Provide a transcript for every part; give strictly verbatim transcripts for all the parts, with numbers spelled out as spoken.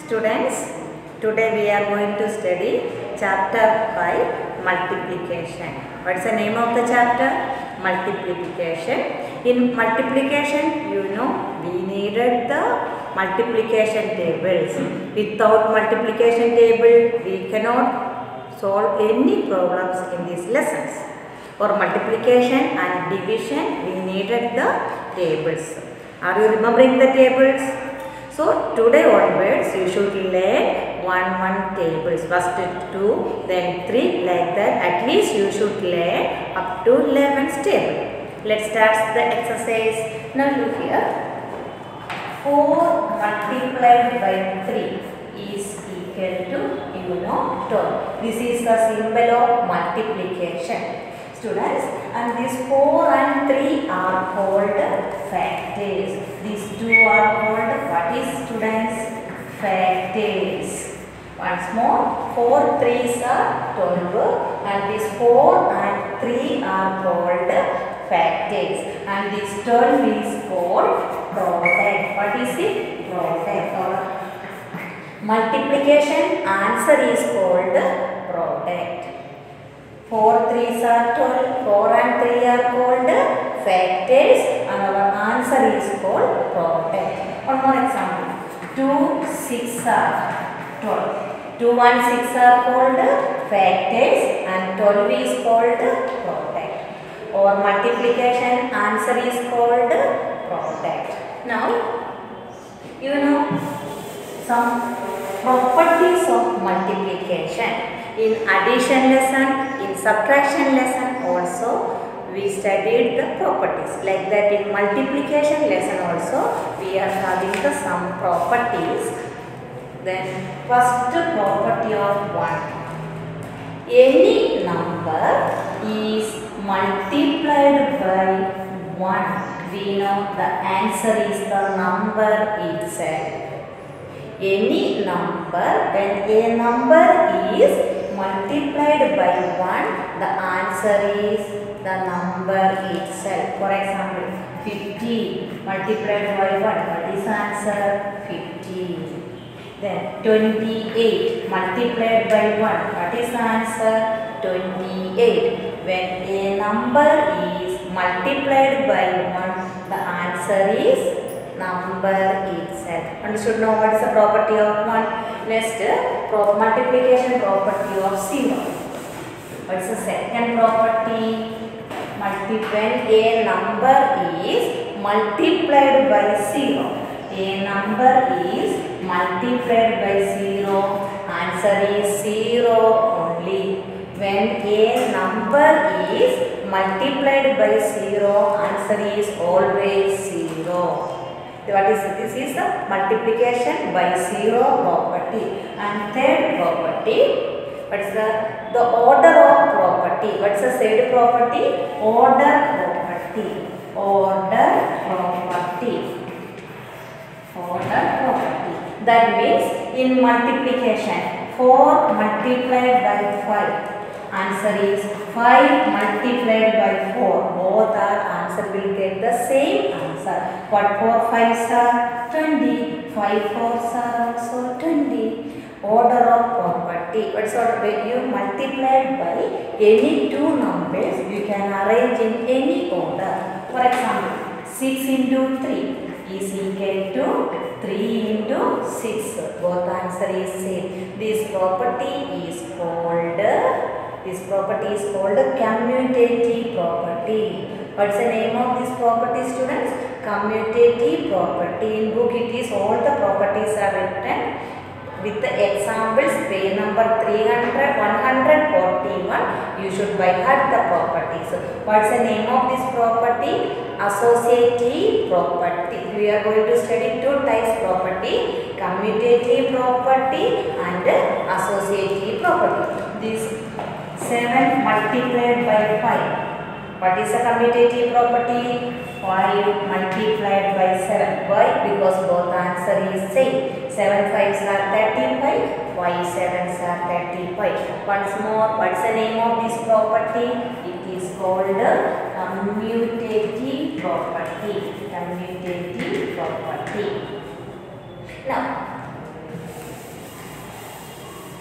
Students, today we are going to study chapter five, multiplication. What is the name of the chapter? Multiplication. In multiplication, you know, we needed the multiplication tables. Without multiplication table, we cannot solve any problems in these lessons. For multiplication and division, we needed the tables. Are you remembering the tables? So today onwards you should learn one one tables. First two, then three, like that. At least you should learn up to eleven table. Let's start the exercise. Now look here. four multiplied by three is equal to, you know, twelve. This is the symbol of multiplication. Students, and these four and three are called factors. These two are called what is, students? Factors. Once more, four threes are twelve and these four and three are called factors, and this twelve is called product. What is it? Product. Or multiplication answer is called product. four threes are twelve, four and three are called factors, and our answer is called product. One more example. two, six are twelve. two and six are called factors and twelve is called product. Or multiplication answer is called product. Now, you know some properties of multiplication. In addition lesson, in subtraction lesson also we studied the properties. Like that in multiplication lesson also we are having the some properties. Then first property of one. Any number is multiplied by one. We know the answer is the number itself. Any number, when a number is multiplied by one, the answer is the number itself. For example, fifty multiplied by one, what is answer? fifty. Then twenty-eight multiplied by one, what is answer? twenty-eight. When a number is multiplied by one, the answer is number itself. Understood now what is the property of one? Next, pro multiplication property of zero. What is the second property? Multi when a number is multiplied by zero. A number is multiplied by zero. Answer is zero only. When a number is multiplied by zero, answer is always zero. What is this? Is the multiplication by zero property. And third property, what is the the order of property? What is the third property? Order property. Order property. Order property. That means in multiplication, four multiplied by five. Answer is five multiplied by four. Both our answer will get the same answer. What four fives are? twenty. five fours are also twenty. Order of property. What sort of when you multiplied by any two numbers, you can arrange in any order. For example, six into three is equal to three into six. Both answer is same. This property is called This property is called commutative property. What's the name of this property, students? Commutative property. In book it is all the properties are written with the examples. Page number three hundred, one forty-one. You should by heart the properties. What's the name of this property? Associative property. We are going to study two types property: commutative property and associative property. This seven multiplied by five. What is the commutative property? five multiplied by seven. Why? Because both answer is same. seven fives are thirty-five. five sevens are thirty-five. Once more, what's the name of this property? It is called commutative property. Commutative property. Now,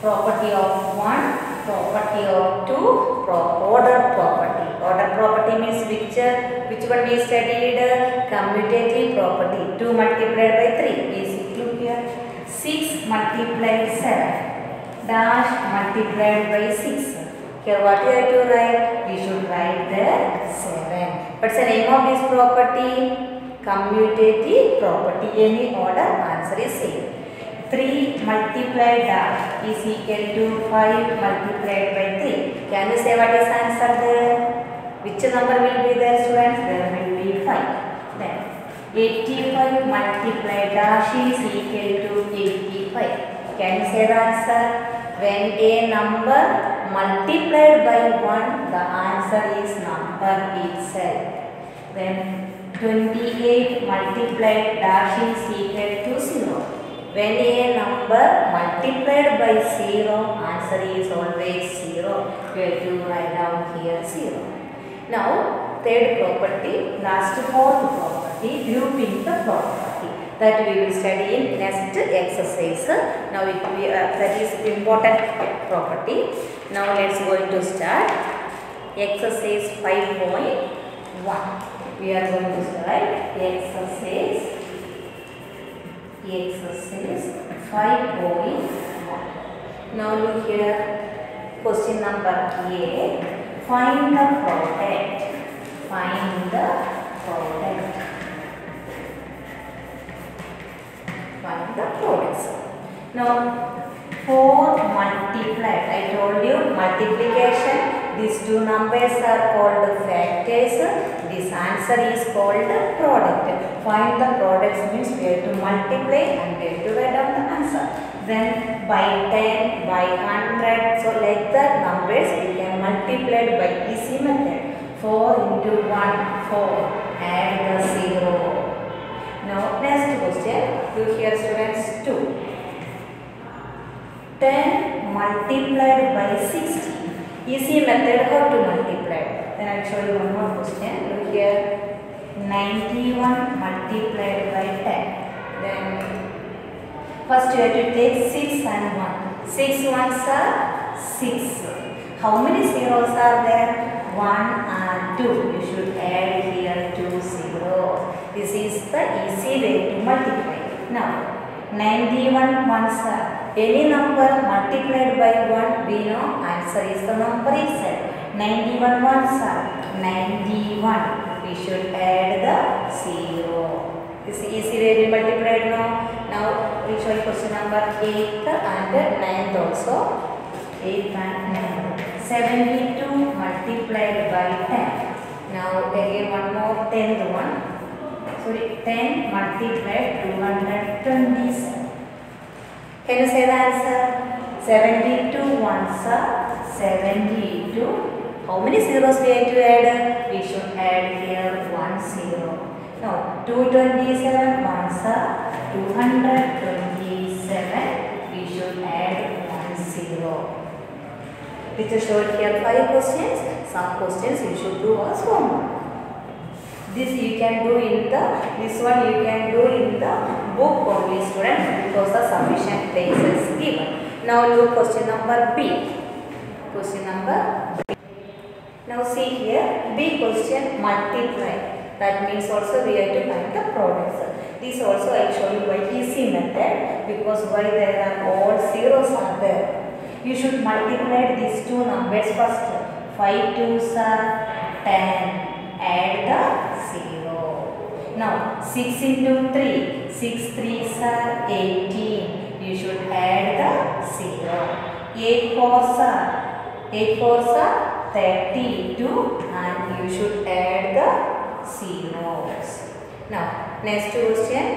property of one, property of two, pro order property. Order property means which, uh, which one we studied? Commutative property. two multiplied by three is equal here. six multiplied seven dash multiplied by six. Here what you have to write? We should write the seven. What's the name of this property? Commutative property. Any order, answer is same. three multiplied dash is equal to five multiplied by three. Can you say what is answer there? Which number will be there, students? There will be five. Then eighty-five multiplied dash is equal to eighty-five. Can you say the answer? When a number multiplied by one, the answer is number itself. Then twenty-eight multiplied dash is equal to zero. When a number multiplied by zero, answer is always zero. You have to write down here zero. Now, third property, last fourth property, grouping the property. That we will study in next exercise. Now, it we, uh, that is important property. Now, let's going to start exercise five point one. We are going to start exercise exercise five point one. Now look here, question number A. Find the product. Find the product. Find the products. Now four multiplied. I told you multiplication. These two numbers are called factors. This answer is called product. Find the products means we have to multiply and we have to write down the answer. Then by ten, by one hundred. So like that numbers we can multiply by easy method. four into one, four. Add the zero. Now next question. Look here students, two. ten multiplied by sixty. Easy method how to multiply. Then I will show you one more question. Look here, ninety-one multiplied by ten. Then first you have to take six and one. six ones are six. How many zeros are there? one and two. You should add here two zeros. This is the easy way to multiply. Now ninety-one ones are any number multiplied by one, we know answer is the number itself. ninety-one ones are ninety-one. We should add the zero. This is easy way to multiply now. Now we show you question number eight and ninth also. eight and nine. seventy-two multiplied by ten. Now again one more tenth one. Sorry, ten multiplied two hundred twenty-seven. Can you say the answer? seventy-two ones are seventy-two. How many zeros we have to add? We should add here one zero. Now two hundred twenty-seven ones are two hundred twenty-seven. We should add one zero. Teacher showed here five questions. Some questions you should do as homework. This you can do in the, this one you can do in the book only students because the sufficient place is given. Now look question number B. Question number B. Now see here, B question multiply. That means also we have to find the products. This also I show you by easy method because why there are all zeros are there. You should multiply these two numbers first. five twos are ten. Add the zero. Now six into three. six threes are eighteen. You should add the zero. eight fours are eight fours are thirty-two and you should add the zeros. Now next question.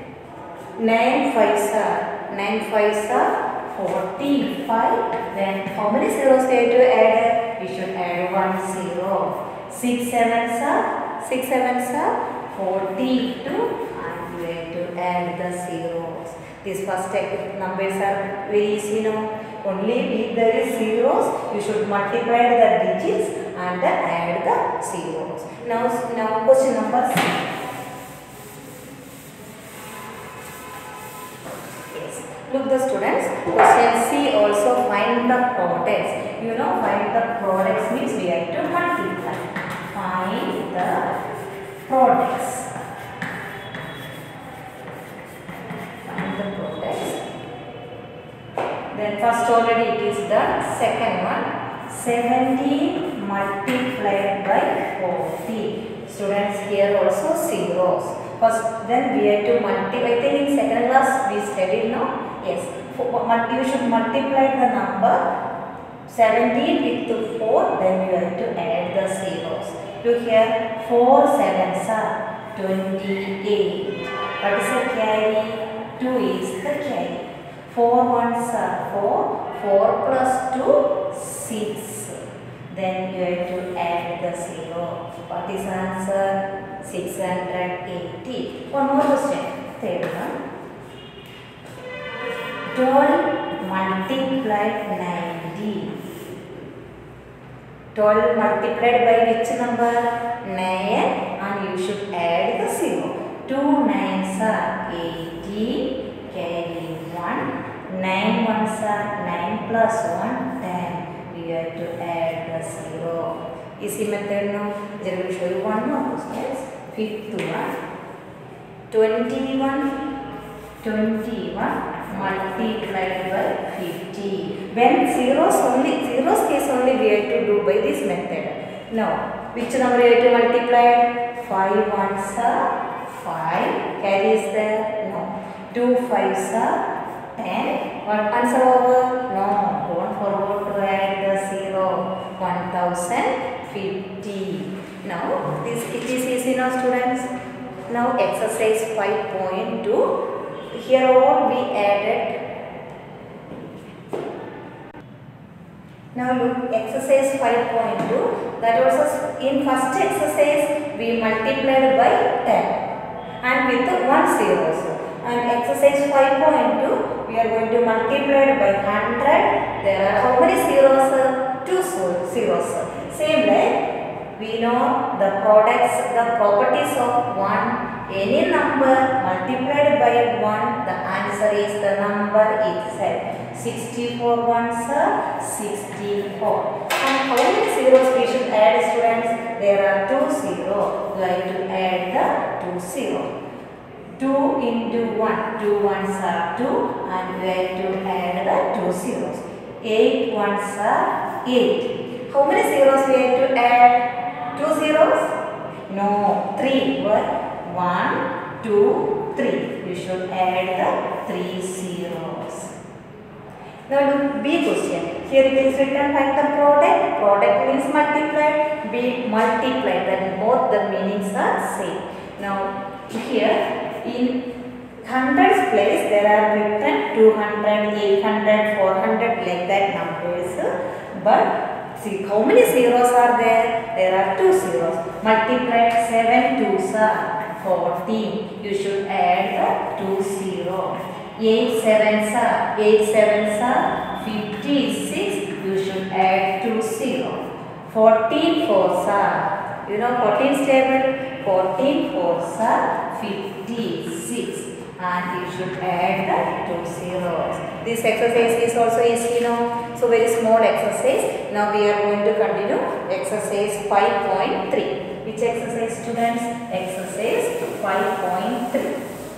nine fives are nine fives are forty-five. Then how many zeros we have to add? We should add one zero. six sevens are six sevens are forty-two and we have to add the zeros. These first numbers are very easy now. Only if there is zeros, you should multiply the digits and add the zeros. Now, now question number six. Yes. Look the students, question C also find the products. You know, find the products means we have to multiply. Find the products. Find the products. Then first already it is done. Second one, seventeen multiplied by forty. Students, here also zeros. First, then we have to multiply. I think in second class we studied, no? Yes. You should multiply the number seventeen with four. Then you have to add the zeros. Look here, four sevens are twenty-eight. What is the carry? two is the carry. four ones are four. four plus two, six. Then you have to add the zero. What is answer? six hundred eighty. One more question. Third one. twelve multiplied ninety. twelve multiplied by which number? nine, and you should add the zero. two nines are eighteen, carry one. nine ones are nine plus one, ten. We have to add the zero. Easy method, no? I will show you one more question. Fifth one. twenty-one. twenty-one multiplied by fifty. When zeros only, zeros case only we have to do by this method. Now, which number we have to multiply? five ones are five. Carry is there? No. two fives are ten. What answer over? No. Don't forget to add the zero. one thousand fifty. Now, this it is easy now, students. Now, exercise five point two. Here all we added. Now look, exercise five point two. That also in first exercise we multiplied by ten and with one zeros. And exercise five point two we are going to multiply by one hundred. There are how many zeros? Two zeros. Same like we know the products, the properties of one. Any number multiplied by one, the answer is the number itself. sixty-four ones are sixty-four. And how many zeros we should add, students? There are two zeros. We have to add the two zeros. two into one. two ones are two and we have to add the two zeros. eight ones are eight. How many zeros we have to add? two zeros? No, three. What? one, two, three. You should add the three zeros. Now look B question. Here it is written like the product. Product means multiplied. B multiplied. Then both the meanings are same. Now here in hundreds place there are written two hundred, eight hundred, four hundred like that numbers. But see how many zeros are there? There are two zeros. Multiplied seven twos are fourteen. You should add the two zero. eight sevens are eight sevens are fifty-six. You should add two zero. fourteen fours are, you know fourteen table. fourteen fours are fifty-six. And you should add the two zeros. This exercise is also easy, you know. So very small exercise. Now we are going to continue exercise five point three. Which exercise, students? Exercise five point three.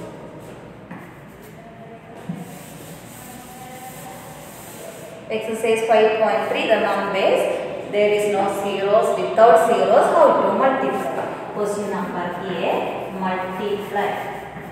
Exercise five point three, the numbers. There is no zeros. Without zeros, how to multiply? Question number A, multiply.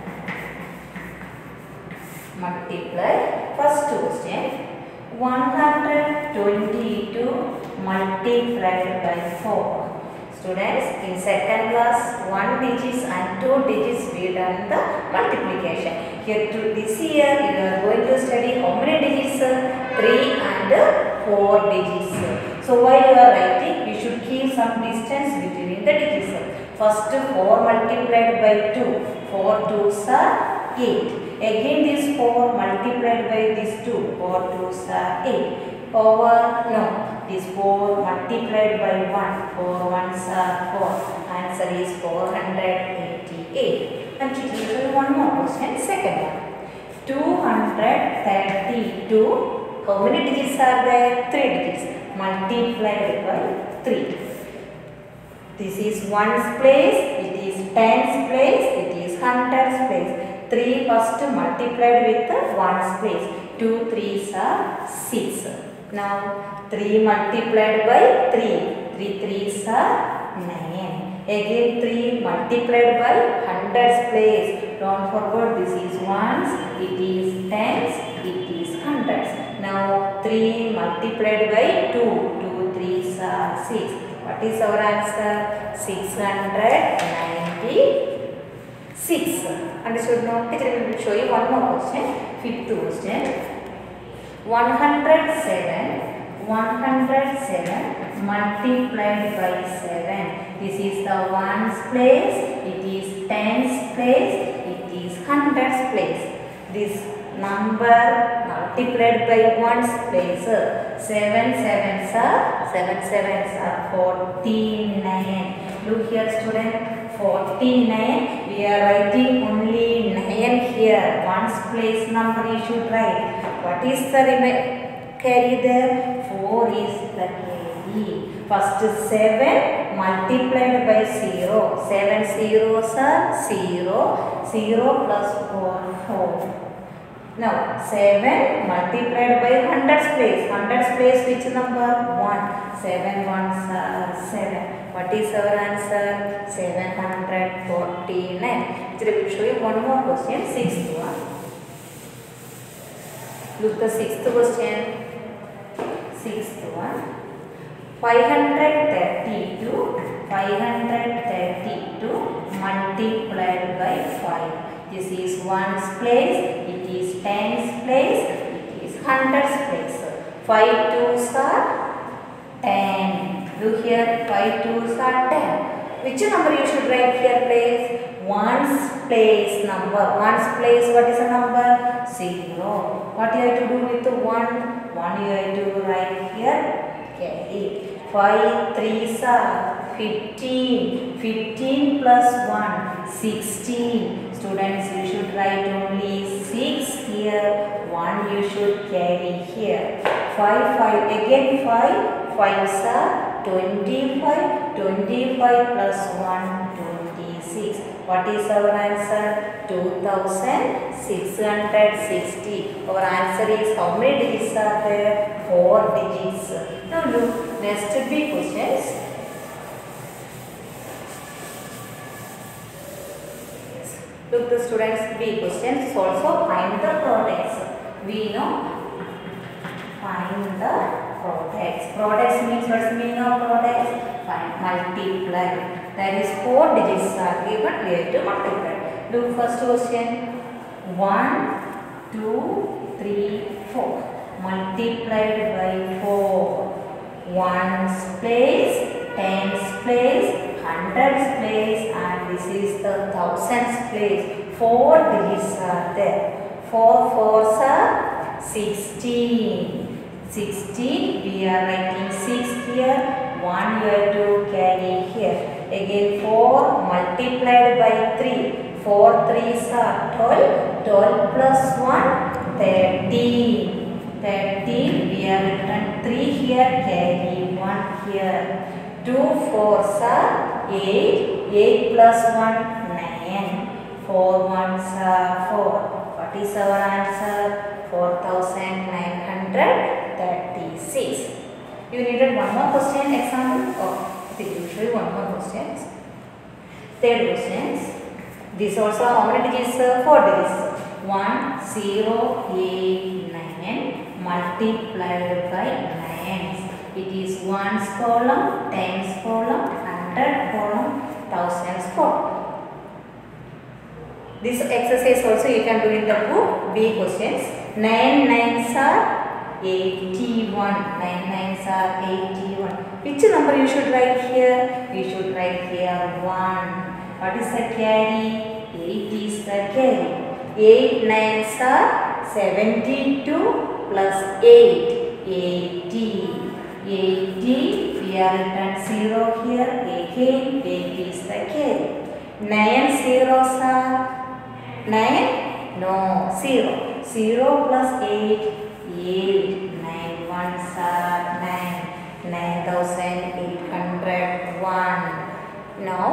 Multiply. First question, one hundred twenty-two multiplied by four. Students, in second class, one digits and two digits we done the multiplication. Here to this year, you are going to study how many digits? three and four digits. So while you are writing, you should keep some distance between the digits. First, four multiplied by two. four twos are eight. Again, this four multiplied by this two. four twos are eight. Over, no. This four multiplied by one. four ones are four. Answer is four hundred eighty-eight. And to show you one more question. Second one. two hundred thirty-two. How many digits are there? three digits. Multiplied by three. This is ones place, it is tens place, it is hundreds place. three first multiplied with the ones place. two threes are six. Now three multiplied by three. three threes are nine. Again three multiplied by hundreds place. Don't forget this is ones, it is tens, it is hundreds. Now three multiplied by two. two threes are six. What is our answer? six hundred ninety-six. Understood now? Teacher will show you one more question. Fifth question. one hundred seven. one hundred seven multiplied by seven. This is the ones place, it is tens place, it is hundreds place. This number multiplied by ones place. seven sevens are seven sevens are forty-nine. Look here student, forty-nine. We are writing only nine here. Ones place number you should write. What is the carry there? four is the carry. First seven multiplied by zero. seven zeros are zero. zero plus four, four. Now seven multiplied by hundreds place. hundreds place which number? one. seven ones are seven. What is our answer? seven hundred forty-nine. I will show you one more question. Sixth one. Look the sixth question. Sixth one. five hundred thirty-two. five hundred thirty-two multiplied by five. This is ones place, it is tens place, it is hundreds place. five twos are ten. Look here, five twos are ten. Which number you should write here place? Ones place number. Ones place, what is the number? zero. What you have to do with the one? one you have to write here. Carry. five threes are fifteen. fifteen plus one, sixteen. Students, you should write only six here. one you should carry here. five, five, again five. fives are twenty-five. twenty-five plus one, twenty-six. What is our answer? two thousand six hundred sixty. Our answer is how many digits are there? four digits. Now look, next B questions. Look the students, B questions also find the products. We know find the products. Products means what's the meaning of products? Find, multiply. That is four digits are given. We have to multiply. Look first question. one, two, three, four. Multiplied by four. Ones place, tens place, hundreds place, and this is the thousands place. Four digits are there. Four fours are sixteen. sixteen, we are writing six here. one you have to carry here. Again four multiplied by three. four threes are twelve. twelve plus one, thirteen. thirteen, we are written three here, carry one here. two fours are eight. eight plus one, nine. four ones are four. What is our answer? four thousand nine hundred thirty-six. You needed one more question example? Oh, I think you show you one more question. Third questions. This also how many digits? four digits. one, zero, eight, nine multiplied by nine. It is ones column, tens column, hundred column, thousands column. This exercise also you can do in the book. B questions. nine nines are eighty-one. nine nines are eighty-one. Which number you should write here? You should write here one. What is the carry? eight is the carry. eight nines are seventy-two plus eight. eighty. eighty. We are written zero here. Again eight is the carry. nine zeros are nine? No, zero. zero plus eight, eight. nine ones are nine. nine thousand eight hundred one. Now,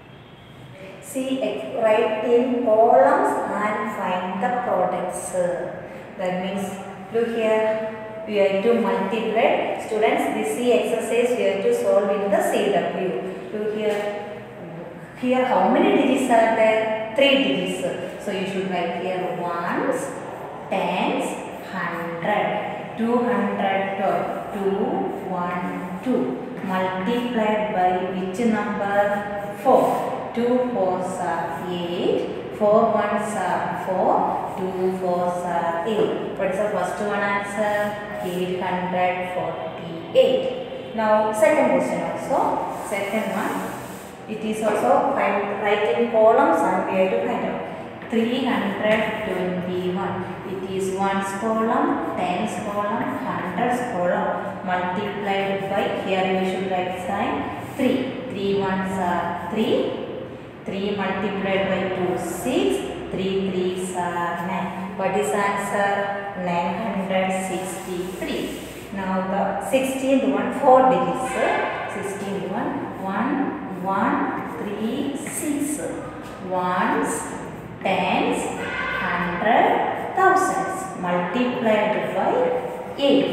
see, write in columns and find the products. That means, look here, we have to multiply. Students, this C exercise we have to solve in the C W. Look here. Here, how many digits are there? Three digits. So, you should write here ones, tens, hundred. two hundred, two, one, two. Multiplied by which number? four. two fours are eight. four ones are four. two fours are eight. What is the first one answer? eight hundred forty-eight. Now, second question also. Second one. It is also find write in columns and we have to find out. three hundred twenty-one. It is ones column, tens column, hundreds column. Multiplied by, here we should write sign three. three ones are three. three multiplied by two, six. three threes are nine. What is answer? nine hundred sixty-three. Now the sixteenth one, four digits. sixteenth one, one, one, three, six. Ones, tens, hundred, thousands. Multiplied by eight.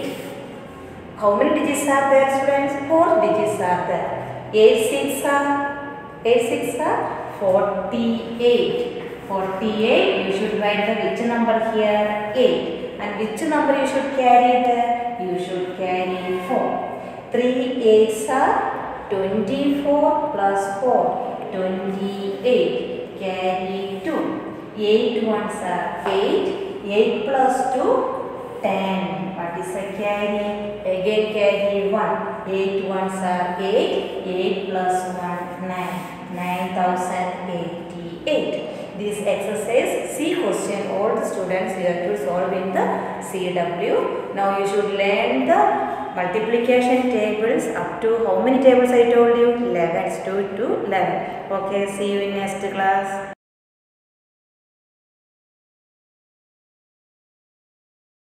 How many digits are there, students? four digits are there. eight six are, eight six are forty-eight. forty-eight, you should write the which number here? eight. And which number you should carry there? You should carry four. three eights are twenty-four plus four. twenty-eight. Carry two. eight ones are eight. eight plus two, ten. What is the carry? Again carry one. eight ones are eight. eight plus one, nine. nine thousand eighty-eight. This exercise, C question, all the students you have to solve in the C W. Now you should learn the multiplication tables up to how many tables I told you? eleven. two to eleven. Okay, see you in next class.